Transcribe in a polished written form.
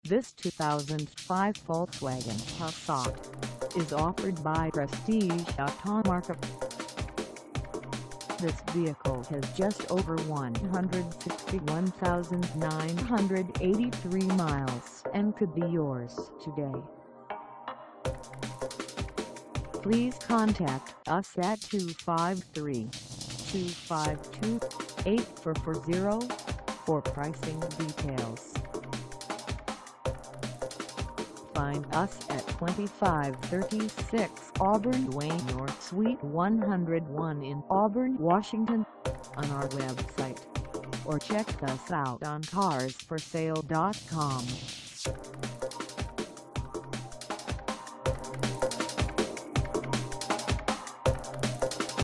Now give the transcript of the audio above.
This 2005 Volkswagen Passat is offered by Prestige Automarket. This vehicle has just over 161,983 miles and could be yours today. Please contact us at 253-252-8440 for pricing details. Find us at 2536 Auburn Way North Suite 101 in Auburn, Washington, on our website, or check us out on carsforsale.com.